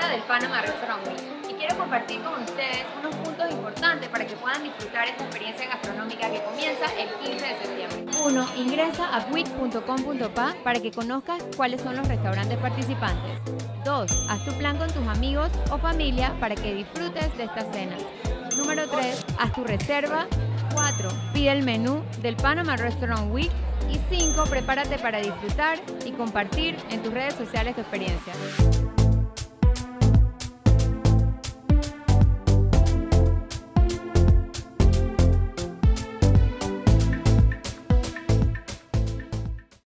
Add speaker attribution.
Speaker 1: del Panama Restaurant Week y quiero compartir con ustedes unos puntos importantes para que puedan disfrutar esta experiencia gastronómica que comienza el 15 de septiembre. 1. Ingresa a week.com.pa para que conozcas cuáles son los restaurantes participantes. 2. Haz tu plan con tus amigos o familia para que disfrutes de estas cenas. Número 3. Haz tu reserva. 4. Pide el menú del Panama Restaurant Week. Y 5. Prepárate para disfrutar y compartir en tus redes sociales tu experiencia.